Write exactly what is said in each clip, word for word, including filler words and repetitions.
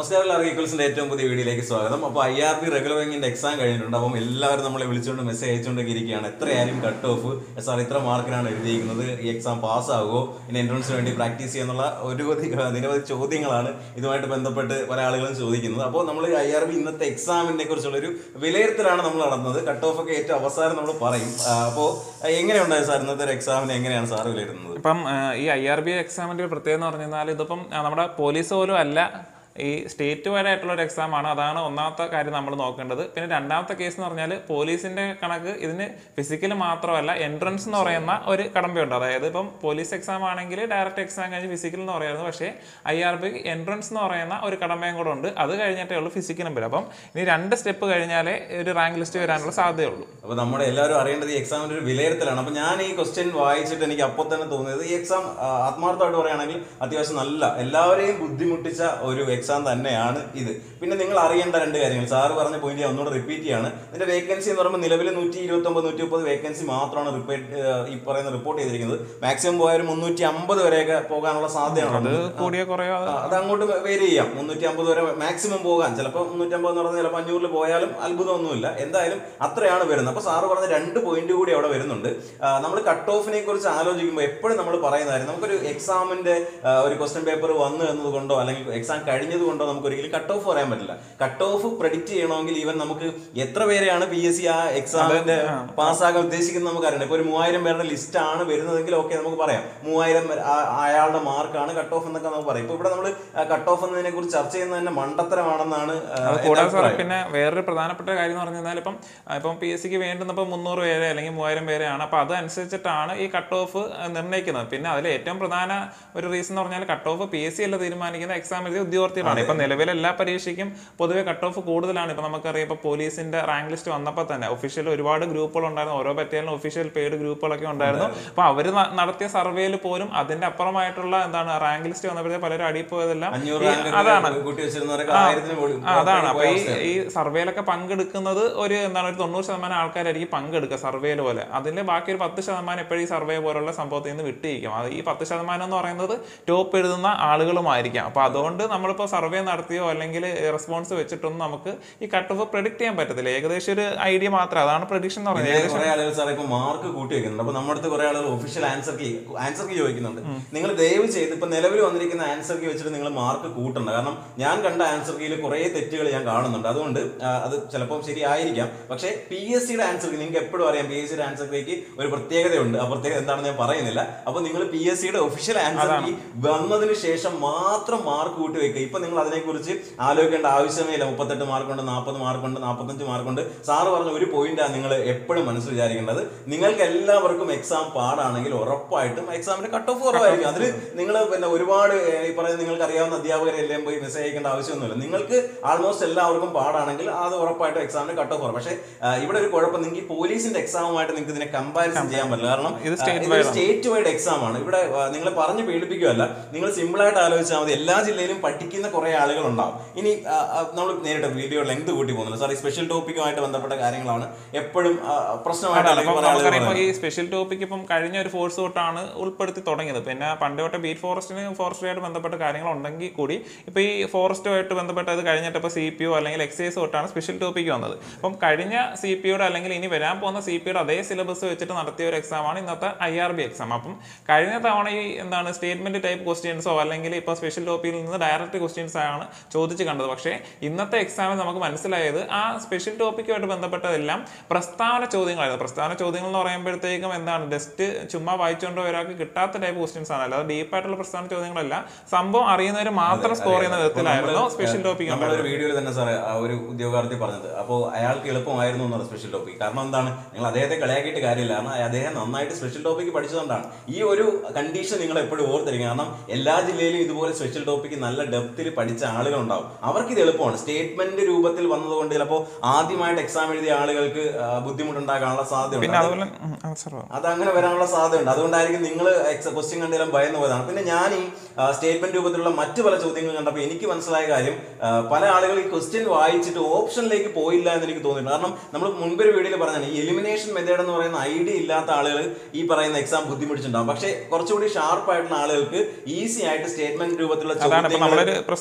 നമസ്കാരം എല്ലാവർക്കും ഈക്വൽസിന്റെ ഏറ്റവും പുതിയ വീഡിയോയിലേക്ക് സ്വാഗതം. അപ്പോൾ ഐ ആർ ബി റെഗുലർ ബാങ്കിന്റെ എക്സാം കഴിഞ്ഞിട്ടുണ്ട്. അപ്പം എല്ലാവരും നമ്മളെ വിളിച്ചുകൊണ്ട് മെസ്സേജ് അയച്ചുകൊണ്ടൊക്കെ ഇരിക്കുകയാണ്. എത്രയായാലും കട്ട് ഓഫ് സാർ ഇത്ര മാർക്കിനാണ് എഴുതിയിരിക്കുന്നത്, ഈ എക്സാം പാസ്സാകുമോ, ഇനി എൻട്രൻസിന് വേണ്ടി പ്രാക്ടീസ് ചെയ്യാന്നുള്ള ഒരുപതി നിരവധി ചോദ്യങ്ങളാണ് ഇതുമായിട്ട് ബന്ധപ്പെട്ട് പല ആളുകളും ചോദിക്കുന്നത്. അപ്പോൾ നമ്മൾ ഐ ആർ ബി ഇന്നത്തെ എക്സാമിനെ കുറിച്ചുള്ള ഒരു വിലയിരുത്തലാണ് നമ്മൾ നടന്നത്. കട്ട് ഓഫ് ഒക്കെ ഏറ്റവും അവസാനം നമ്മൾ പറയും. അപ്പോൾ എങ്ങനെയുണ്ടായി സാർ ഇന്നത്തെ ഒരു എക്സാമിന്, എങ്ങനെയാണ് സാർ വിലയിരുത്തുന്നത്? ഇപ്പം ഈ ഐ ആർ ബി എക്സാമിന്റെ ഒരു പ്രത്യേകത എന്ന് പറഞ്ഞു കഴിഞ്ഞാൽ ഇതിപ്പം നമ്മുടെ പോലീസ് പോലും അല്ല, ഈ സ്റ്റേറ്റ് വൈഡ് ആയിട്ടുള്ള ഒരു എക്സാം ആണ്. അതാണ് ഒന്നാമത്തെ കാര്യം നമ്മൾ നോക്കേണ്ടത്. പിന്നെ രണ്ടാമത്തെ കേസ് എന്ന് പറഞ്ഞാൽ പോലീസിന്റെ കണക്ക് ഇതിന് ഫിസിക്കൽ മാത്രമല്ല എൻട്രൻസ് എന്ന് പറയുന്ന ഒരു കടമ്പയുണ്ട്. അതായത് ഇപ്പം പോലീസ് എക്സാം ആണെങ്കിൽ ഡയറക്റ്റ് എക്സാം കഴിഞ്ഞ് ഫിസിക്കൽ എന്ന് പറയുന്നത്, പക്ഷേ ഐ ആർ ബി എൻട്രൻസ് എന്ന് പറയുന്ന ഒരു കടമ്പയും കൂടെ ഉണ്ട്. അത് കഴിഞ്ഞിട്ടേ ഉള്ളൂ ഫിസിക്കലും വരും. അപ്പം ഇനി രണ്ട് സ്റ്റെപ്പ് കഴിഞ്ഞാലേ ഒരു റാങ്ക് ലിസ്റ്റ് വരാനുള്ള സാധ്യതയുള്ളൂ. അപ്പോൾ നമ്മുടെ എല്ലാവരും അറിയേണ്ടത് ഈ എക്സാമിന്റെ ഒരു വിലയിരുത്തലാണ്. അപ്പോൾ ഞാൻ ഈ ക്വസ്റ്റ്യൻ വായിച്ചിട്ട് എനിക്ക് അപ്പോൾ തന്നെ തോന്നിയത് ഈ എക്സാം ആത്മാർത്ഥമായിട്ട് പറയുകയാണെങ്കിൽ അത്യാവശ്യം നല്ല എല്ലാവരെയും ബുദ്ധിമുട്ടിച്ച ഒരു എക്സാം തന്നെയാണ് ഇത്. പിന്നെ നിങ്ങൾ അറിയേണ്ട രണ്ട് കാര്യങ്ങൾ സാറ് പറഞ്ഞ പോയിന്റ് ഒന്നുകൂടെ റിപ്പീറ്റ് ചെയ്യാണ്. ഇതിന്റെ വേക്കൻസി എന്ന് പറയുമ്പോൾ നിലവിൽ നൂറ്റി ഇരുപത്തി ഒമ്പത് നൂറ്റി മുപ്പത് വേക്കൻസി മാത്രമാണ് റിപ്പീറ്റ് ഈ പറയുന്ന റിപ്പോർട്ട് ചെയ്തിരിക്കുന്നത്. മാക്സിമം പോയ ഒരു മുന്നൂറ്റി അമ്പത് വരെയൊക്കെ പോകാനുള്ള സാധ്യതയാണ്. അത് അങ്ങോട്ട് വേരി ചെയ്യാം. മുന്നൂറ്റി അമ്പത് വരെ മാക്സിമം പോകാൻ, ചിലപ്പോൾ മുന്നൂറ്റി അമ്പത് എന്ന് പറഞ്ഞാൽ ചിലപ്പോൾ അഞ്ഞൂറിൽ പോയാലും അത്ഭുതമൊന്നുമില്ല. എന്തായാലും അത്രയാണ് വരുന്നത്. അപ്പോൾ സാറ് പറഞ്ഞ രണ്ട് പോയിന്റ് കൂടി അവിടെ വരുന്നുണ്ട്. നമ്മൾ കട്ട് ഓഫിനെ കുറിച്ച് ആലോചിക്കുമ്പോൾ എപ്പോഴും നമ്മൾ പറയുന്ന കാര്യം, നമുക്കൊരു എക്സാമിന്റെ ഒരു ക്വസ്റ്റ്യൻ പേപ്പർ വന്നു എന്നതുകൊണ്ടോ അല്ലെങ്കിൽ എക്സാം കഴിഞ്ഞത് കൊണ്ടോ നമുക്ക് ഒരിക്കലും കട്ട് ഓഫ് പറയാൻ പറ്റില്ല. കട്ട് ഓഫ് പ്രെഡിക്റ്റ് ചെയ്യണമെങ്കിൽ ഈവൻ നമുക്ക് എത്ര പേരെയാണ് പി എസ് സി ആ എക്സാമിന്റെ പാസ്സാകാൻ ഉദ്ദേശിക്കുന്നത് നമുക്ക് അറിയണം. ഇപ്പൊ ഒരു മൂവായിരം പേരുടെ ലിസ്റ്റ് ആണ് വരുന്നതെങ്കിൽ ഓക്കെ നമുക്ക് പറയാം മൂവായിരം അയാളുടെ മാർക്കാണ് കട്ട് ഓഫ് എന്നൊക്കെ നമുക്ക് പറയാം. ഇപ്പൊ ഇവിടെ നമ്മൾ കട്ട് ഓഫ് എന്നതിനെ കുറിച്ച് ചർച്ച ചെയ്യുന്നത് തന്നെ മണ്ടത്തരമാണെന്നാണ്. പിന്നെ വേറൊരു പ്രധാനപ്പെട്ട കാര്യം എന്ന് പറഞ്ഞാൽ ഇപ്പം ഇപ്പം പി എസ് സിക്ക് വേണ്ടുന്നപ്പോൾ മുന്നൂറ് പേരെ അല്ലെങ്കിൽ മൂവായിരം പേരെയാണ്. അപ്പൊ അതനുസരിച്ചിട്ടാണ് ഈ കട്ട് ഓഫ് നിർണ്ണയിക്കുന്നത്. പിന്നെ അതിൽ ഏറ്റവും പ്രധാന ഒരു റീസൺ എന്ന് പറഞ്ഞാൽ cut off P S C അല്ല തീരുമാനിക്കുന്ന, എക്സാം എഴുതിയ ഉദ്യോഗാർത്ഥികളാണ്. ഇപ്പൊ നിലവിലെ എല്ലാ പരീക്ഷയ്ക്കും പൊതുവെ കട്ട് ഓഫ് കൂടുതലാണ്. ഇപ്പൊ നമുക്കറിയാം, ഇപ്പൊ പോലീസിന്റെ റാങ്ക് ലിസ്റ്റ് വന്നപ്പോൾ തന്നെ ഒഫീഷ്യൽ ഒരുപാട് ഗ്രൂപ്പുകൾ ഉണ്ടായിരുന്നു. ഓരോ ബറ്റാലിയനും ഒഫീഷ്യൽ പെയ്ഡ് ഗ്രൂപ്പുകളൊക്കെ ഉണ്ടായിരുന്നു. അപ്പൊ അവര് നടത്തിയ സർവേയിൽ പോലും അതിന്റെ അപ്പുറമായിട്ടുള്ള എന്താണ് റാങ്ക് ലിസ്റ്റ് വന്നപ്പോഴത്തെ പലരും അടിയിൽ പോയതെല്ലാം അതാണ് അതാണ് അപ്പൊ ഈ ഈ സർവേയിലൊക്കെ പങ്കെടുക്കുന്നത് ഒരു എന്താണ് ഒരു തൊണ്ണൂറ് ശതമാനം ആൾക്കാരായിരിക്കും പങ്കെടുക്കുക സർവേയിൽ പോലെ. അതിന്റെ ബാക്കി ഒരു പത്ത് ശതമാനം എപ്പോഴും ഈ സർവേ പോലുള്ള സംഭവത്തിൽ നിന്ന് വിട്ടിരിക്കും. അത് ഈ പത്ത് ശതമാനം എന്ന് പറയുന്നത് ടോപ്പ് എഴുതുന്ന ആളുകളുമായിരിക്കാം. അപ്പൊ അതുകൊണ്ട് നമ്മളിപ്പോ സർവേ നടത്തിയോ അല്ലെങ്കിൽ റെസ്പോൺസ് വെച്ചിട്ടൊന്നും നമുക്ക് ഈ കട്ട് ഓഫ് പ്രെഡിക്ട് ചെയ്യാൻ പറ്റത്തില്ല. ഏകദേശം ഒരു ഐഡിയ മാത്രം, അതാണ് പ്രഡിക്ഷൻ എന്ന് പറയുന്നത്. കുറെ ആളുകൾ സാർ ഇപ്പൊ മാർക്ക് കൂട്ടി വെക്കുന്നുണ്ട്. അപ്പൊ നമ്മുടെ അടുത്ത് കുറെ ആളുകൾ official answer key answer key ചോദിക്കുന്നുണ്ട്. നിങ്ങൾ ദയവ് ചെയ്ത് ഇപ്പൊ നിലവിൽ വന്നിരിക്കുന്ന ആൻസർ കീ വെച്ചിട്ട് നിങ്ങൾ മാർക്ക് കൂട്ടണ്ട. കാരണം ഞാൻ കണ്ട ആൻസർ കീയിൽ കുറെ തെറ്റുകൾ ഞാൻ കാണുന്നുണ്ട്. അതുകൊണ്ട് അത് ചിലപ്പോൾ ശരിയായിരിക്കാം. പക്ഷേ പി എസ് സിയുടെ ആൻസർ കീ നിങ്ങൾക്ക് എപ്പോഴും അറിയാം, പി എസ് സിയുടെ ആൻസർ കീക്ക് ഒരു പ്രത്യേകതയുണ്ട്. ആ പ്രത്യേകത എന്താണെന്ന് ഞാൻ പറയുന്നില്ല. അപ്പൊ നിങ്ങൾ പി എസ് സിയുടെ ഒഫീഷ്യൽ ആൻസർ കീ വന്നതിന് ശേഷം മാത്രം മാർക്ക് കൂട്ടി വെക്കുക. ഇപ്പൊ നിങ്ങൾ അതിനെക്കുറിച്ച് ആലോചിക്കേണ്ട ആവശ്യമേ ഇല്ല. മുപ്പത്തെട്ട് മാർക്കുണ്ട്, നാൽപ്പത് മാർക്കുണ്ട്, നാൽപ്പത്തഞ്ച് മാർക്കുണ്ട്. സാറ് പറഞ്ഞ ഒരു പോയിന്റാണ് നിങ്ങൾ എപ്പോഴും മനസ്സിൽ വിചാരിക്കേണ്ടത്. നിങ്ങൾക്ക് എല്ലാവർക്കും എക്സാം പാടാണെങ്കിൽ ഉറപ്പായിട്ടും എക്സാമിന്റെ കട്ട് ഓഫ് കുറവായിരിക്കും. അതിൽ നിങ്ങൾ പിന്നെ ഒരുപാട് ഈ പറയുന്നത് നിങ്ങൾക്ക് അറിയാവുന്ന അധ്യാപകരെല്ലാം പോയി മെസ്സേജ് അയക്കേണ്ട ആവശ്യമൊന്നുമില്ല. നിങ്ങൾക്ക് ആൾമോസ്റ്റ് എല്ലാവർക്കും പാടാണെങ്കിൽ അത് ഉറപ്പായിട്ടും എക്സാമിന്റെ കട്ട് ഓഫ് കുറവ്. പക്ഷേ ഇവിടെ ഒരു കുഴപ്പം, നിങ്ങൾക്ക് ഈ പോലീസിന്റെ എക്സാമുമായിട്ട് നിങ്ങൾക്ക് ഇതിനെ കമ്പാരിസൺ ചെയ്യാൻ പറ്റില്ല. കാരണം ഇത് സ്റ്റേറ്റ് വൈഡ് എക്സാം ആണ്. ഇവിടെ നിങ്ങൾ പറഞ്ഞ് പേടിപ്പിക്കുകയല്ല, നിങ്ങൾ സിമ്പിൾ ആയിട്ട് ആലോചിച്ചാൽ മതി. എല്ലാ ജില്ലയിലും പഠിക്കുന്ന കുറെ ആളുകൾ ഉണ്ടാവും. ഇനി നമ്മൾ നേരിട്ട് വീഡിയോ ലെങ്ത് കൂട്ടി പോകുന്നില്ല സാർ. ഈ സ്പെഷ്യൽ ടോപ്പിക്കുമായിട്ട് ബന്ധപ്പെട്ട കാര്യങ്ങളാണ് എപ്പോഴും പ്രശ്നമായിട്ട്. ഈ സ്പെഷ്യൽ ടോപ്പിക് ഇപ്പം കഴിഞ്ഞ ഒരു ഫോഴ്സ് തൊട്ടാണ് ഉൾപ്പെടുത്തി തുടങ്ങിയത്. പിന്നെ പണ്ട് തൊട്ട് ബീറ്റ് ഫോറസ്റ്റിന് ഫോറസ്റ്റുമായിട്ട് ബന്ധപ്പെട്ട കാര്യങ്ങൾ ഉണ്ടെങ്കിൽ കൂടി ഇപ്പൊ ഈ ഫോറസ്റ്റുമായിട്ട് ബന്ധപ്പെട്ട ഇത് കഴിഞ്ഞിട്ട് ഇപ്പൊ സി പി ഒ അല്ലെങ്കിൽ എക്സൈസ് തൊട്ടാണ് സ്പെഷ്യൽ ടോപ്പിക്ക് വന്നത്. അപ്പം കഴിഞ്ഞ സി പി യുടെ അല്ലെങ്കിൽ ഇനി വരാൻ പോകുന്ന സി പിയുടെ അതേ സിലബസ് വെച്ചിട്ട് നടത്തിയ ഒരു എക്സാമാണ് ഇന്നത്തെ ഐ ആർ ബി എക്സാം. അപ്പം കഴിഞ്ഞ തവണ ഈ എന്താണ് സ്റ്റേറ്റ്മെന്റ് ടൈപ്പ് ക്വസ്റ്റ്യൻസോ അല്ലെങ്കിൽ ഇപ്പൊ സ്പെഷ്യൽ ടോപ്പിക്കിൽ നിന്ന് ഡയറക്റ്റ് ക്വസ്റ്റ്യൻസ് ആണ് ചോദിച്ച് കണ്ടത്. പക്ഷേ ഇന്നത്തെ എക്സാമിൽ നമുക്ക് മനസ്സിലായത് ആ സ്പെഷ്യൽ ടോപ്പിക്കുമായിട്ട് ബന്ധപ്പെട്ടതെല്ലാം പ്രസ്താവന ചോദ്യങ്ങളായിരുന്നു. പ്രസ്താവന ചോദ്യങ്ങൾ എന്ന് പറയുമ്പോഴത്തേക്കും എന്താണ് ജസ്റ്റ് ചുമ്മാ വായിച്ചുകൊണ്ടോ ഒരാൾക്ക് കിട്ടാത്ത ടൈപ്പ് ക്വസ്റ്റ്യൻസ് ആണ്. അല്ലാതെ ഡീപ്പായിട്ടുള്ള പ്രസ്താവന ചോദ്യങ്ങളല്ല, സംഭവം അറിയുന്നവർ മാത്രം സ്കോർ ചെയ്യുന്ന വിധത്തിലായിരുന്നു സ്പെഷ്യൽ ടോപ്പിക്. ഒരു വീഡിയോയിൽ തന്നെ സാറേ ആ ഒരു ഉദ്യോഗാർത്ഥി പറഞ്ഞത്, അപ്പോൾ അയാൾക്ക് എളുപ്പമായിരുന്നു എന്നുള്ള സ്പെഷ്യൽ ടോപ്പിക്. കാരണം എന്താണ്, നിങ്ങൾ അദ്ദേഹത്തെ കളിയാക്കിയിട്ട് കാര്യമില്ല. കാരണം അദ്ദേഹം നന്നായിട്ട് സ്പെഷ്യൽ ടോപ്പിക്ക് പഠിച്ചതുകൊണ്ടാണ്. ഈ ഒരു കണ്ടീഷൻ നിങ്ങൾ എപ്പോഴും ഓർത്തിരിക്കും. കാരണം എല്ലാ ജില്ലയിലും ഇതുപോലെ സ്പെഷ്യൽ ടോപ്പിക്ക് നല്ല ഡെപ്തിൽ പഠിച്ച ആളുകൾ ഉണ്ടാവും. അവർക്ക് ഇത് എളുപ്പമാണ്. സ്റ്റേറ്റ്മെന്റ് രൂപത്തിൽ വന്നതുകൊണ്ട് ചിലപ്പോൾ ആദ്യമായിട്ട് എക്സാം എഴുതിയ ആളുകൾക്ക് ബുദ്ധിമുട്ടുണ്ടാകാനുള്ള സാധ്യതയുണ്ട്. അത് അങ്ങനെ വരാനുള്ള സാധ്യതയുണ്ട്. അതുകൊണ്ടായിരിക്കും നിങ്ങൾ ക്വസ്റ്റ്യൻ കണ്ടെല്ലാം ഭയന്ന് പോയതാണ്. പിന്നെ ഞാൻ ഈ സ്റ്റേറ്റ്മെന്റ് രൂപത്തിലുള്ള മറ്റു പല ചോദ്യങ്ങൾ കണ്ടപ്പോൾ എനിക്ക് മനസ്സിലായ കാര്യം, പല ആളുകൾ ഈ ക്വസ്റ്റ്യൻ വായിച്ചിട്ട് ഓപ്ഷനിലേക്ക് പോയില്ല എന്ന് എനിക്ക് തോന്നിയിട്ടുണ്ട്. കാരണം നമ്മൾ മുൻപൊരു വീഡിയോയിൽ പറഞ്ഞാണ് ഈ എലിമിനേഷൻ മെത്തേഡ് എന്ന് പറയുന്ന ഐഡിയ ഇല്ലാത്ത ആളുകൾ ഈ പറയുന്ന എക്സാം ബുദ്ധിമുട്ടിച്ചിട്ടുണ്ടാവും. പക്ഷേ കുറച്ചുകൂടി ഷാർപ്പ് ആയിട്ടുള്ള ആളുകൾക്ക് ഈസി ആയിട്ട് സ്റ്റേറ്റ്മെന്റ് രൂപത്തിലുള്ള ചോദ്യങ്ങൾ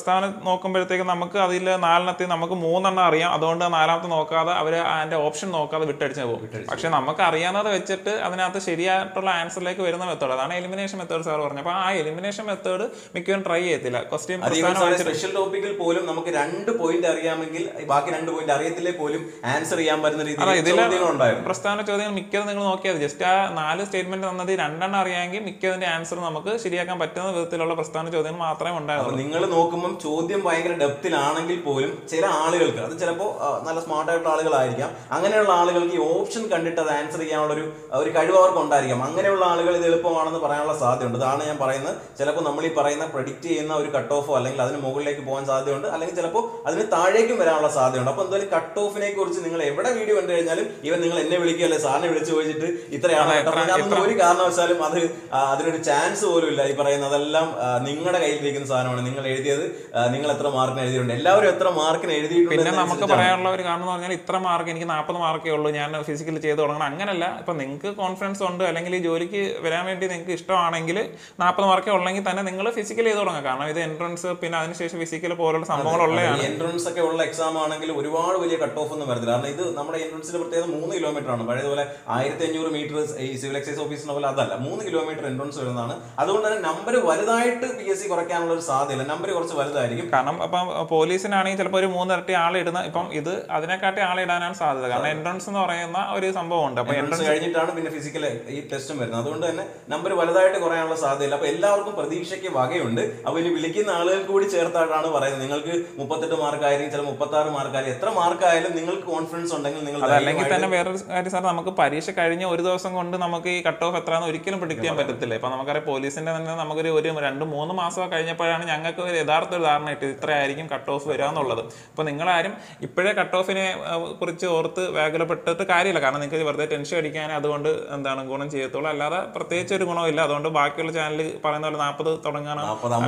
പ്രസ്താവന നോക്കുമ്പോഴത്തേക്ക് നമുക്ക് അതിൽ നാലെണ്ണത്തിൽ നമുക്ക് മൂന്നെണ്ണം അറിയാം, അതുകൊണ്ട് നാലാമത്തെ നോക്കാതെ അവർ അതിന്റെ ഓപ്ഷൻ നോക്കാതെ വിട്ടടിച്ച് പോകും. പക്ഷെ നമുക്ക് അറിയാവുന്നത് വെച്ചിട്ട് അതിനകത്ത് ശരിയായിട്ടുള്ള ആൻസറിലേക്ക് വരുന്ന മെത്തേഡ്, അതാണ് എലിമിനേഷൻ മെത്തേഡ് സാർ പറഞ്ഞത്. അപ്പൊ ആ എലിമിനേഷൻ മെത്തേഡ് മിക്കവരും ട്രൈ ചെയ്യത്തില്ല. ക്വസ്റ്റ്യൻ സ്പെഷ്യൽ ടോപ്പിക്കിൽ പോലും നമുക്ക് രണ്ട് പോയിന്റ് അറിയാമെങ്കിൽ ബാക്കി രണ്ട് പോയിന്റ് അറിയത്തില്ലേ പോലും ആൻസർ ചെയ്യാൻ പറ്റുന്ന രീതിയിൽ പ്രസ്താവന ചോദ്യങ്ങൾ മിക്കതും നിങ്ങൾ നോക്കിയാൽ ജസ്റ്റ് ആ നാല് സ്റ്റേറ്റ്മെന്റ് തന്നത് രണ്ടെണ്ണം അറിയാമെങ്കിൽ മിക്കതിന്റെ ആൻസർ നമുക്ക് ശരിയാക്കാൻ പറ്റുന്ന വിധത്തിലുള്ള പ്രസ്താവന ചോദ്യങ്ങൾ മാത്രമേ ഉണ്ടാകുള്ളൂ. നിങ്ങൾ നോക്കുമ്പോൾ ചോദ്യം ഭയങ്കര ഡെപ്തിലാണെങ്കിൽ പോലും ചില ആളുകൾക്ക്, അത് ചിലപ്പോൾ നല്ല സ്മാർട്ട് ആയിട്ടുള്ള ആളുകളായിരിക്കാം, അങ്ങനെയുള്ള ആളുകൾക്ക് ഈ ഓപ്ഷൻ കണ്ടിട്ട് അത് ആൻസർ ചെയ്യാനുള്ള ഒരു ഒരു കഴിവ് അവർക്ക് ഉണ്ടായിരിക്കാം. അങ്ങനെയുള്ള ആളുകൾ ഇത് എളുപ്പമാണെന്ന് പറയാനുള്ള സാധ്യതയുണ്ട്. അതാണ് ഞാൻ പറയുന്നത്. ചിലപ്പോൾ നമ്മൾ ഈ പറയുന്ന പ്രഡിക്റ്റ് ചെയ്യുന്ന ഒരു കട്ട് ഓഫോ അല്ലെങ്കിൽ അതിന് മുകളിലേക്ക് പോകാൻ സാധ്യതയുണ്ട്, അല്ലെങ്കിൽ ചിലപ്പോൾ അതിന് താഴേക്കും വരാനുള്ള സാധ്യതയുണ്ട്. അപ്പോൾ എന്തായാലും കട്ട് ഓഫിനെ കുറിച്ച് നിങ്ങൾ എവിടെ വീഡിയോ കണ്ടു കഴിഞ്ഞാലും ഇവൻ നിങ്ങൾ എന്നെ വിളിക്കുകയല്ലേ, സാറിനെ വിളിച്ചു ചോദിച്ചിട്ട് ഇത്രയാണ് അതൊന്നും ഒരു കാരണവശാലും അത് അതിനൊരു ചാൻസ് പോലും ഇല്ല. ഈ പറയുന്നതെല്ലാം നിങ്ങളുടെ കയ്യിലിരിക്കുന്ന സാധനമാണ്. നിങ്ങൾ എഴുതിയത് നിങ്ങൾ എത്ര മാർക്കിന് എഴുതിയിട്ടുണ്ട്, എല്ലാവരും എത്ര മാർക്കിന് എഴുതിയിട്ടുണ്ട്. പിന്നെ നമുക്ക് പറയാനുള്ള ഒരു കാരണം എന്ന് പറഞ്ഞാൽ ഇത്ര മാർക്ക്, എനിക്ക് നാൽപ്പത് മാർക്കേ ഉള്ളൂ, ഞാൻ ഫിസിക്കൽ ചെയ്ത് തുടങ്ങണം, അങ്ങനല്ല. ഇപ്പൊ നിങ്ങൾക്ക് കോൺഫിഡൻസ് ഉണ്ട്, അല്ലെങ്കിൽ ഈ ജോലിക്ക് വരാൻ വേണ്ടി നിങ്ങൾക്ക് ഇഷ്ടമാണെങ്കിൽ നാൽപ്പത് മാർക്കേ ഉള്ളെങ്കിൽ തന്നെ നിങ്ങൾ ഫിസിക്കൽ ചെയ്ത് തുടങ്ങാം. കാരണം ഇത് എൻട്രൻസ് പിന്നെ അതിനുശേഷം ഫിസിക്കൽ പോലുള്ള സംഭവങ്ങളുള്ളതാണ്. എൻട്രൻസ് ഒക്കെ ഉള്ള എക്സാം ആണെങ്കിൽ ഒരുപാട് വലിയ കട്ട് ഓഫ് ഒന്നും വരത്തില്ല. കാരണം ഇത് നമ്മുടെ എൻട്രൻസിന്റെ പ്രത്യേകത മൂന്ന് കിലോമീറ്റർ ആണ്. പഴയതുപോലെ ആയിരത്തി അഞ്ഞൂറ് മീറ്റർ ഈ സിവിൽ എക്സൈസ് ഓഫീസിന്റെ പോലെ അതല്ല, മൂന്ന് കിലോമീറ്റർ എൻട്രൻസ് വരുന്നതാണ്. അതുകൊണ്ട് തന്നെ നമ്പർ വലുതായിട്ട് പി എസ് സി കുറയ്ക്കാനുള്ള ഒരു സാധ്യത, നമ്പർ കുറച്ച് വലുതായിരിക്കും. കാരണം ഇപ്പം പോലീസിനാണെങ്കിൽ ചിലപ്പോൾ ഒരു മൂന്നിരട്ടി ആളിടുന്ന, ഇപ്പം ഇത് അതിനെക്കാട്ടി ആളിടാനാണ് സാധ്യത. കാരണം എൻട്രൻസ് എന്ന് പറയുന്ന ഒരു സംഭവം ഉണ്ട്. അപ്പൊ എൻട്രൻസ് കഴിഞ്ഞിട്ടാണ് പിന്നെ ഫിസിക്കൽ ഈ ടെസ്റ്റും വരുന്നത്. അതുകൊണ്ട് തന്നെ നമ്പർ വലുതായിട്ട് കുറയാനുള്ള സാധ്യതയില്ല. അപ്പൊ എല്ലാവർക്കും പ്രതീക്ഷയ്ക്ക് വകയുണ്ട്. അപ്പൊ ഇനി വിളിക്കുന്ന ആളുകൾ കൂടി ചേർത്തായിട്ടാണ് പറയുന്നത്. നിങ്ങൾക്ക് മുപ്പത്തെട്ട് മാർക്കായിരിക്കും, ചില മുപ്പത്തി ആറ് മാർക്കായിരിക്കും, എത്ര മാർക്കായാലും നിങ്ങൾക്ക് കോൺഫിഡൻസ് ഉണ്ടെങ്കിൽ നിങ്ങൾ അല്ലെങ്കിൽ തന്നെ വേറൊരു കാര്യം സാർ, നമുക്ക് പരീക്ഷ കഴിഞ്ഞ ഒരു ദിവസം കൊണ്ട് നമുക്ക് ഈ കട്ട് ഓഫ് എത്രയാണെന്ന് ഒരിക്കലും പ്രിഡിക്ട് ചെയ്യാൻ പറ്റത്തില്ല. ഇപ്പൊ നമുക്കറിയാം പോലീസിന്റെ തന്നെ നമുക്കൊരു ഒരു രണ്ട് മൂന്ന് മാസം കഴിഞ്ഞപ്പോഴാണ് ഞങ്ങൾക്ക് ഒരു യഥാർത്ഥ ഒരു ധാരണ കിട്ടി ഇത്രയായിരിക്കും കട്ട് ഓഫ് വരിക എന്നുള്ളത്. അപ്പൊ നിങ്ങളാരും ഇപ്പോഴേ കട്ട് ഓഫിനെ കുറിച്ച് ഓർത്ത് വേഗലപ്പെട്ടിട്ട് കാര്യമില്ല. കാരണം നിങ്ങൾക്ക് വെറുതെ ടെൻഷൻ അടിക്കാൻ അതുകൊണ്ട് എന്താണ് ഗുണം ചെയ്യത്തുള്ളൂ, അല്ലാതെ പ്രത്യേകിച്ച് ഒരു ഗുണമില്ല. അതുകൊണ്ട് ബാക്കിയുള്ള ചാനൽ പറയുന്ന പോലെ നാൽപ്പത് തുടങ്ങാനോ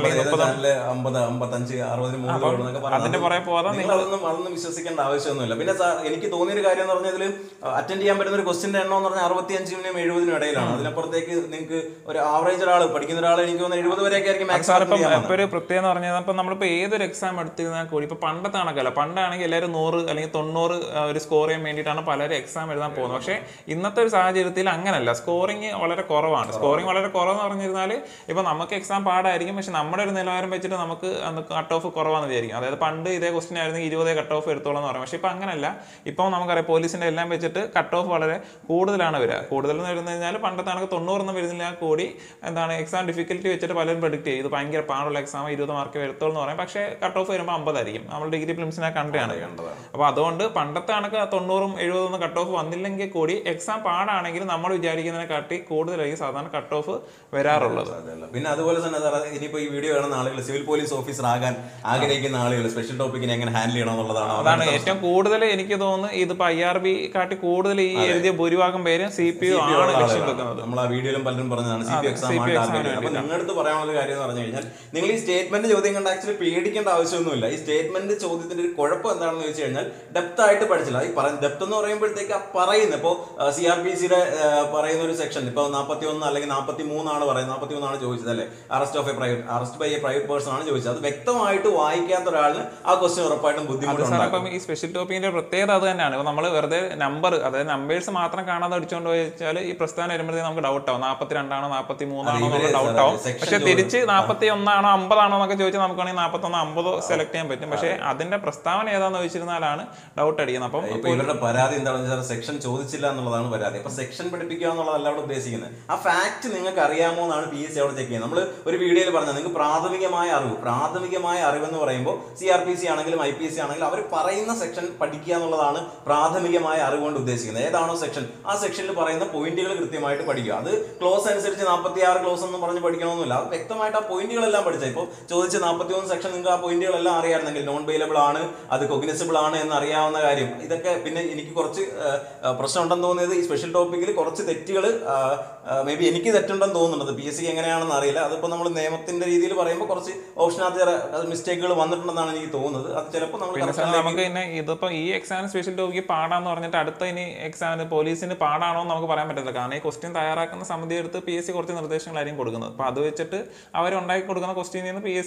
അതിന്റെ പുറകെ പോകാതെ നിങ്ങൾ അതൊന്നും വിശ്വസിക്കേണ്ട ആവശ്യമൊന്നുമില്ല. പിന്നെ എനിക്ക് തോന്നിയൊരു കാര്യം എന്ന് പറഞ്ഞാൽ ഇതിൽ അറ്റൻഡ് ചെയ്യാൻ പറ്റുന്ന ഒരു ക്വസ്റ്റിന്റെ എണ്ണം എന്ന് പറഞ്ഞാൽ അറുപത്തി അഞ്ചിനും എഴുപതിനും ഇടയിലാണ്. അതിനപ്പുറത്തേക്ക് നിങ്ങൾക്ക് ഒരു ആവറേജ് ഒരാൾ പഠിക്കുന്ന ഒരാൾ എനിക്ക് തോന്നുന്നു എഴുപത് വരെയൊക്കെ ആയിരിക്കും മാക്സിമം. ഇപ്പൊ ഒരു പ്രത്യേകത എന്ന് പറഞ്ഞാൽ ഇപ്പൊ നമ്മളിപ്പോ ഏതൊരു എക്സാം എടുത്തിരുന്നാൽ കൂടി ഇപ്പൊ പണ്ടത്തെ കണക്കല്ല, പണ്ടാണെങ്കിൽ എല്ലാവരും നൂറ് അല്ലെങ്കിൽ തൊണ്ണൂറ് ഒരു സ്കോർ ചെയ്യാൻ വേണ്ടിയിട്ടാണ് പലരും എക്സാം എഴുതാൻ പോകുന്നത്. പക്ഷേ ഇന്നത്തെ ഒരു സാഹചര്യത്തിൽ അങ്ങനല്ല, സ്കോറിങ് വളരെ കുറവാണ്. സ്കോറിങ് വളരെ കുറവെന്ന് പറഞ്ഞിരുന്നാൽ ഇപ്പൊ നമുക്ക് എക്സാം പാടായിരിക്കും, പക്ഷെ നമ്മുടെ ഒരു നിലവാരം വെച്ചിട്ട് നമുക്ക് കട്ട് ഓഫ് കുറവാണെന്ന് വിചാരിക്കും. അതായത് പണ്ട് ഇതേ ക്വസ്റ്റ്യൻ ആയിരുന്നു ഇരുപതേ കട്ട് ഓഫ് എടുത്തോളം എന്ന് പറയും. പക്ഷെ ഇപ്പൊ അങ്ങനല്ല. ഇപ്പം നമുക്കറിയാം പോലീസിന്റെ എല്ലാം വെച്ചിട്ട് കട്ട് ഓഫ് വളരെ കൂടുതലാണ് വരിക. കൂടുതൽ എന്ന് വരുന്നത് കഴിഞ്ഞാൽ പണ്ടത്തെ കണക്ക് തൊണ്ണൂറൊന്നും വരുന്നില്ല കൂടി എന്താണ് എക്സാം ഡിഫിക്കൽറ്റി വെച്ചിട്ട് പലരും പ്രെഡിക്റ്റ് ചെയ്യും ഇത് ഭയങ്കര പാടുള്ള എക്സാം ഇരുപത് മാർക്ക് വരുത്തോളം എന്ന് പറയും. പക്ഷേ കട്ട് ഓഫ് വരുമ്പോൾ അമ്പതായിരിക്കും. നമ്മൾ ഡിഗ്രി പ്രിലിംസിനെ കണ്ടാണ്. അപ്പോൾ അതുകൊണ്ട് പണ്ടത്തെ കണക്ക് തൊണ്ണൂറും എഴുപതൊന്നും കട്ട് ഓഫ് വന്നില്ലെങ്കിൽ കൂടി എക്സാം പാടാണെങ്കിൽ നമ്മൾ വിചാരിക്കുന്നതിനെ കാട്ടി കൂടുതലായിരിക്കും സാധാരണ കട്ട് ഓഫ് വരാറുള്ളത്. പിന്നെ അതുപോലെ തന്നെ ഇനിയിപ്പോൾ ഈ വീഡിയോ കാണുന്ന ആളുകൾ സിവിൽ പോലീസ് ഓഫീസർ ആകാൻ ആഗ്രഹിക്കുന്ന ആളുകൾ സ്പെഷ്യൽ ടോപ്പിക്കിനെ എങ്ങനെ ഹാൻഡിൽ ചെയ്യണം എന്നുള്ളതാണ്. അതാണ് ഏറ്റവും കൂടുതൽ എനിക്ക് തോന്നുന്നു ഇതിപ്പോൾ ഐ ആർ ബി കാട്ടി കൂടുതൽ ഈ എഴുതിയ ഭൂരിഭാഗം പേരും സി പി യു ആണ് ലക്ഷ്യം വെക്കുന്നത്. നമ്മൾ ആ വീഡിയോയിലും പലരും പറഞ്ഞതാണ് സി പി എക്സാം ആണ്. അപ്പൊ നിങ്ങളടുത്ത് പറയാനുള്ള കാര്യം എന്ന് പറഞ്ഞു കഴിഞ്ഞാൽ നിങ്ങൾ ഈ സ്റ്റേറ്റ്മെന്റ് ചോദ്യം കണ്ട് ആക്ച്വലി പേടിക്കേണ്ട ആവശ്യമൊന്നുമില്ല. ഈ സ്റ്റേറ്റ്മെന്റ് ചോദ്യത്തിന്റെ ഒരു കുഴപ്പം എന്താണെന്ന് ചോദിച്ചു കഴിഞ്ഞാൽ ഡെപ്ത് ആയിട്ട് പഠിച്ചില്ല. ഈ പറയുന്ന ഡെപ്ത് എന്ന് പറയുമ്പോഴത്തേക്ക് ആ പറയുന്നത് ഇപ്പോൾ സി ആർ പി സിയുടെ പറയുന്ന ഒരു സെക്ഷൻ ഇപ്പോൾ നാൽപ്പത്തി ഒന്ന് അല്ലെങ്കിൽ നാൽപ്പത്തി മൂന്നാണ് പറയുന്നത്, നാൽപ്പത്തി മൂന്നാണ് ചോദിച്ചത് അല്ലെ, arrest of a private arrest by a private person ആണ് ചോദിച്ചത്. അത് വ്യക്തമായിട്ട് വായിക്കാത്ത ഒരാളിന് ആ ക്വസ്റ്റ്യൻ ഉറപ്പായിട്ടും ബുദ്ധിമുട്ടുണ്ടാകും. ഈ സ്പെഷ്യൽ ടോപ്പിക്കിന്റെ പ്രത്യേകത അത് തന്നെയാണ്. ഇപ്പൊ നമ്മൾ വെറുതെ നമ്പർ അതായത് നമ്പേഴ്സ് മാത്രം കാണാതെ അടിച്ചുകൊണ്ട് വെച്ചാൽ ഈ പ്രസ്ഥാനം വരുമ്പോഴത്തേക്ക് നമുക്ക് ഡൗട്ട് ആവും നാൽപ്പത്തി രണ്ടാണോ നാൽപ്പത്തി മൂന്നാണോ ഡൗട്ട് ആവും. പക്ഷെ തിരിച്ച് നാൽപ്പത്തി ഒന്നാണോ അമ്പതാണോ എന്നൊക്കെ ചോദിച്ചാൽ നമുക്ക് വേണമെങ്കിൽ നാൽപ്പത്തി ഒന്ന് അമ്പതോ സെലക്ട് ചെയ്യാൻ പറ്റും. പക്ഷെ അതിന്റെ പ്രസ്താവന ഏതാന്ന് ചോദിച്ചിരുന്നാലാണ് ഡൗട്ട് അടിക്കുന്നത്. അപ്പം ഇവരുടെ പരാതി എന്താണെന്ന് വെച്ചാൽ സെക്ഷൻ ചോദിച്ചില്ല എന്നുള്ളതാണ് പരാതി. അപ്പൊ സെക്ഷൻ പഠിപ്പിക്കുക എന്നുള്ളതല്ല അവിടെ ഉദ്ദേശിക്കുന്നത്. ആ ഫാക്ട് നിങ്ങൾക്ക് അറിയാമോ എന്നാണ് പി എസ് സി അവിടെ ചെക്ക് ചെയ്യുന്നത്. നമ്മൾ ഒരു വീഡിയോയിൽ പറഞ്ഞത് നിങ്ങൾക്ക് പ്രാഥമികമായ അറിവ് പ്രാഥമികമായ അറിവ് എന്ന് പറയുമ്പോൾ സി ആർ പി സി ആണെങ്കിലും ഐ പി എസ് സി ആണെങ്കിലും അവർ പറയുന്ന സെക്ഷൻ പഠിക്കുക എന്നുള്ളതാണ് പ്രാഥമികമായ അറിവ് കൊണ്ട് ഉദ്ദേശിക്കുന്നത്. ഏതാണോ സെക്ഷൻ ആ സെക്ഷനിൽ പറയുന്ന പോയിന്റുകൾ കൃത്യമായിട്ട് പഠിക്കുക. അത് ക്ലോസ് അനുസരിച്ച് നാൽപ്പത്തി ആറ് ക്ലോസ് എന്ന് പറഞ്ഞ് പഠിക്കണമെന്നില്ല. അത് വ്യക്തമായിട്ട് ആ പോയിന്റുകളെല്ലാം പഠിച്ചാൽ ഇപ്പോൾ ചോദിച്ച നാൽപ്പത്തി മൂന്ന് സെക്ഷൻ നിങ്ങൾക്ക് ആ പോയിന്റുകളെല്ലാം അറിയാമെങ്കിൽ നോൺ ബെയിലബിൾ ആണ്, അത് കൊഗ്നിസിബിൾ ആണ് എന്ന് അറിയാവുന്ന കാര്യം. ഇതൊക്കെ പിന്നെ എനിക്ക് കുറച്ച് പ്രശ്നം ഉണ്ടെന്ന് തോന്നിയത് ഈ സ്പെഷ്യൽ ടോപ്പിക്കിൽ കുറച്ച് തെറ്റുകൾ മേ ബി എനിക്ക് തെറ്റുണ്ടെന്ന് തോന്നുന്നുണ്ട്. പി എസ് സി എങ്ങനെയാണെന്ന് അറിയില്ല. അതിപ്പോൾ നമ്മൾ നിയമത്തിന്റെ രീതിയിൽ പറയുമ്പോൾ കുറച്ച് ഓപ്ഷനകത്ത് മിസ്റ്റേക്കുകൾ വന്നിട്ടുണ്ടെന്നാണ് എനിക്ക് തോന്നുന്നത്. അത് ചിലപ്പോൾ നമ്മൾ നമുക്ക് പിന്നെ ഇതിപ്പോൾ ഈ എക്സാമിന് സ്പെഷ്യൽ ടോപ്പിക്ക് പാടാന്ന് പറഞ്ഞിട്ട് അടുത്ത ഇനി എക്സാമിന് പോലീസിന് പാടാണോ എന്ന് നമുക്ക് പറയാൻ പറ്റില്ല. കാരണം ഈ ക്വസ്റ്റ്യൻ തയ്യാറാക്കുന്ന സമിതി എടുത്ത് പി എസ് സി കുറച്ച് നിർദ്ദേശങ്ങളായിരിക്കും കൊടുക്കുന്നത്. അപ്പോൾ അത് വെച്ചിട്ട് അവർ ഉണ്ടാക്കി കൊടുക്കുന്ന ക്വസ്റ്റ്യനിൽ നിന്ന് പി എസ് സി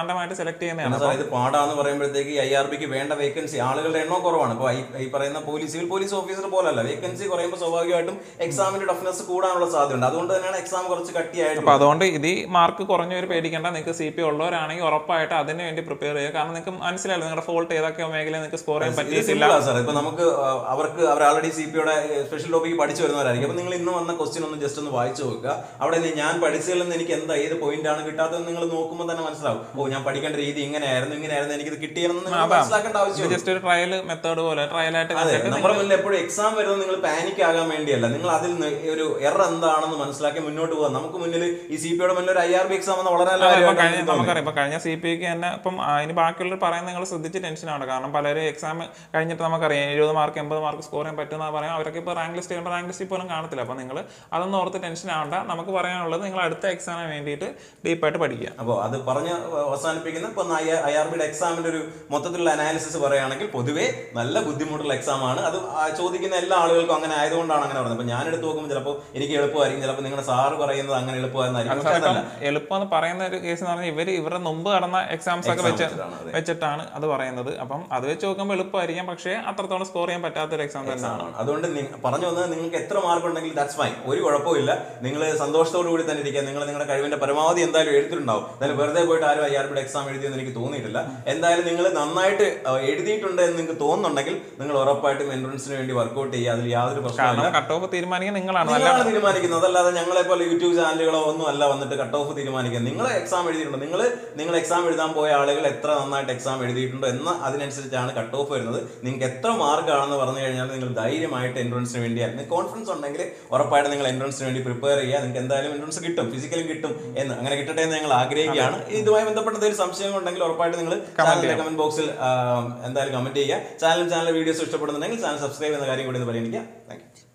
റാൻഡമായിട്ട് സെലക്ട് ചെയ്യുന്നതാണ്. സാർ ഇത് പാടാന്ന് പറയുമ്പോഴത്തേക്ക് ഐ ആർ ബിക്ക് വേണ്ട വേക്കൻസി ആളുകളുടെ എണ്ണം കുറവാണ്. ഇപ്പോൾ ഈ പറയുന്ന പോലീസ് സിവിൽ പോലീസ് ഓഫീസർ പോലല്ല, വേക്കൻസി കുറയുമ്പോൾ സ്വാഭാവികമായിട്ടും എക്സാമിന്റെ ടഫ്നെസ് കൂടാനുള്ള സാധ്യതയുണ്ട്. അതുകൊണ്ട് തന്നെയാണ് എക്സാം കുറച്ച് കട്ടിയായിട്ട്. അപ്പോൾ അതുകൊണ്ട് ഇത് മാർക്ക് കുറഞ്ഞവർ പേടിക്കേണ്ട. നിങ്ങൾക്ക് സി പി ഉള്ളവരാണെങ്കിൽ ഉറപ്പായിട്ട് അതിന് വേണ്ടി പ്രിപ്പയർ ചെയ്യുക. കാരണം നിങ്ങൾക്ക് മനസ്സിലായല്ലോ നിങ്ങളുടെ ഫോൾട്ട് ഏതൊക്കെ മേഖലയിൽ നിങ്ങൾക്ക് സ്കോർ ചെയ്യാൻ പറ്റിയിട്ടില്ല സാർ. ഇപ്പൊ നമുക്ക് അവർക്ക് അവർ ആൾറെഡി സി പിയുടെ സ്പെഷ്യൽ ടോപ്പിക്ക് പഠിച്ചു വരുന്നവരായിരിക്കും. അപ്പൊ നിങ്ങൾ ഇന്ന് വന്ന ക്വസ്റ്റ്യൻ ഒന്ന് ജസ്റ്റ് ഒന്ന് വായിച്ചു നോക്കുക. അവിടെ ഞാൻ പഠിച്ചതിൽ നിന്ന് എനിക്ക് എന്താ ഏത് പോയിന്റ് ആണ് കിട്ടാത്തതെന്ന് നിങ്ങൾ നോക്കുമ്പോൾ തന്നെ മനസ്സിലാവും. ഓ ഞാൻ പഠിക്കേണ്ട രീതി ഇങ്ങനെയായിരുന്നു ഇങ്ങനെയായിരുന്നു എനിക്ക് ഇത് കിട്ടിയെന്ന് നിങ്ങൾ മനസ്സിലാക്കേണ്ട ആവശ്യം. ജസ്റ്റ് ഒരു ട്രയൽ മെത്തേഡ് പോലെ ട്രയലായിട്ട് നമ്മുടെ മുന്നിൽ എപ്പോഴും എക്സാം വരുന്നത് നിങ്ങൾ പാനിക് ആകാൻ വേണ്ടിയല്ല. നിങ്ങൾ അതിൽ നിന്ന് ഒരു എറർ എന്താണെന്ന് മനസ്സിലാക്കി മുന്നോട്ട് പോകാം. നമുക്ക് മുന്നിൽ ഈ സി പിയുടെ മുന്നിൽ ഒരു ഐ ആർ ബി എക്സാം എന്ന് വളരെ നമുക്കറിയാം. ഇപ്പൊ കഴിഞ്ഞ സി പി ക്ക് തന്നെ ഇപ്പം അതിന് ബാക്കിയുള്ളവർ പറയുന്നത് നിങ്ങൾ ശ്രദ്ധിച്ച് ടെൻഷനാണ്. കാരണം പലരും എക്സാം കഴിഞ്ഞിട്ട് നമുക്കറിയാം എഴുപത് മാർക്ക് എൺപത് മാർക്ക് സ്കോർ ചെയ്യാൻ പറ്റുന്ന പറയാം. അവരൊക്കെ ഇപ്പോൾ റാങ്ക് ലിസ്റ്റ് ചെയ്യുമ്പോൾ റാങ്ക് ലിസ്റ്റിൽ പോലും കാണത്തില്ല. അപ്പോൾ നിങ്ങൾ അതൊന്നും ഓർത്ത് ടെൻഷൻ ആവണ്ട. നമുക്ക് പറയാനുള്ളത് നിങ്ങൾ അടുത്ത എക്സാമിന് വേണ്ടിയിട്ട് ഡീപ്പായിട്ട് പഠിക്കുക. അപ്പോൾ അത് പറഞ്ഞ് അവസാനിപ്പിക്കുന്ന ഇപ്പൊ ഐ ആർ ബിയുടെ എക്സാമിന്റെ ഒരു മൊത്തത്തിലുള്ള അനാലിസിസ് പറയുകയാണെങ്കിൽ പൊതുവേ നല്ല ബുദ്ധിമുട്ടുള്ള എക്സാം ആണ്. അത് ചോദിക്കുന്ന എല്ലാ ആളുകൾക്കും അങ്ങനെ ആയതുകൊണ്ടാണ് അങ്ങനെ പറയുന്നത്. അപ്പൊ ഞാൻ എടുത്ത് നോക്കുമ്പോൾ ചിലപ്പോൾ എനിക്ക് എളുപ്പമായിരിക്കും, ചിലപ്പോൾ നിങ്ങളുടെ സാറ് പറയുന്നത് അങ്ങനെ എളുപ്പമായിരുന്നായിരിക്കും. എളുപ്പം എന്ന് പറയുന്ന ഒരു കേസ് എന്ന് പറഞ്ഞാൽ ഇവർ ഇവരുടെ മുമ്പ് നടന്ന എക്സാംസ് ഒക്കെ വെച്ച് വെച്ചിട്ടാണ് അത് പറയുന്നത്. അപ്പം അത് വെച്ച് നോക്കുമ്പോൾ എളുപ്പമായിരിക്കാം, പക്ഷേ അത്രത്തോളം സ്കോർ ചെയ്യാൻ പറ്റാത്തൊരു എക്സാം തന്നെയാണ്. അതുകൊണ്ട് പറഞ്ഞു വന്നത് നിങ്ങൾക്ക് എത്ര മാർക്ക് ഉണ്ടെങ്കിൽ ദാറ്റ്സ് ഫൈൻ, ഒരു കുഴപ്പമില്ല. നിങ്ങൾ സന്തോഷത്തോടു കൂടി തന്നെ ഇരിക്കുക. നിങ്ങൾ നിങ്ങളുടെ കഴിവിന്റെ പരമാവധി എന്തായാലും എഴുതിയിട്ടുണ്ടാവും. എന്തായാലും വെറുതെ പോയിട്ട് ആരും ഐ ആർ ബിയുടെ എക്സാം എഴുതിയെന്ന് എനിക്ക് തോന്നിയിട്ടില്ല. എന്തായാലും നിങ്ങൾ നന്നായിട്ട് എഴുതിയിട്ടുണ്ട് എന്ന് നിങ്ങൾക്ക് തോന്നുന്നുണ്ടെങ്കിൽ നിങ്ങൾ ഉറപ്പായിട്ടും എൻട്രൻസിന് വേണ്ടി വർക്ക്ഔട്ട് ചെയ്യുക. അതിൽ യാതൊരു പ്രശ്നമില്ല. കട്ട് ഓഫ് തീരുമാനിക്കാൻ നിങ്ങളാണ് നിങ്ങളാണ് തീരുമാനിക്കുന്നത്. അതല്ലാതെ ഞങ്ങളെ പോലെ യൂട്യൂബ് ചാനലുകളോ ഒന്നും അല്ല വന്നിട്ട് കട്ട് ഓഫ് തീരുമാനിക്കുക. നിങ്ങൾ എക്സാം എഴുതിയിട്ടുണ്ട്. നിങ്ങൾ നിങ്ങൾ എക്സാം എഴുതാൻ പോയ ആളുകൾ എത്ര നന്നായിട്ട് എക്സാം എഴുതിയിട്ടുണ്ടോ എന്ന അതിനനുസരിച്ചാണ് കട്ട് ഓഫ് വരുന്നത്. നിങ്ങൾക്ക് എത്ര മാർക്ക് ആണെന്ന് പറഞ്ഞു കഴിഞ്ഞാൽ നിങ്ങൾ ധൈര്യമായിട്ട് എൻട്രൻസിന് വേണ്ടി നിങ്ങൾക്ക് കോൺഫിഡൻസ് ഉണ്ടെങ്കിൽ ഉറപ്പായിട്ട് നിങ്ങൾ എൻട്രൻസിന് വേണ്ടി പ്രിപ്പയർ ചെയ്യുക. നിങ്ങൾക്ക് എന്തായാലും എൻട്രൻസ് കിട്ടും, ഫിസിക്കലും കിട്ടും എന്ന് അങ്ങനെ കിട്ടട്ടെ എന്ന് ഞങ്ങൾ ആഗ്രഹിക്കുകയാണ്. ഇതുമായി ബന്ധപ്പെട്ട എന്തെങ്കിലും സംശയം ഉണ്ടെങ്കിൽ ഉറപ്പായിട്ട് നിങ്ങൾ ചാനലിന്റെ കമന്റ് ബോക്സിൽ എന്തായാലും കമന്റ് ചെയ്യുക. ചാനൽ ചാനൽ വീഡിയോസ് ഇഷ്ടപ്പെടുന്നുണ്ടെങ്കിൽ ചാനൽ സബ്സ്ക്രൈബ് എന്ന കാര്യം കൂടി ഒന്ന് പരിഗണിക്കുക. Thank U.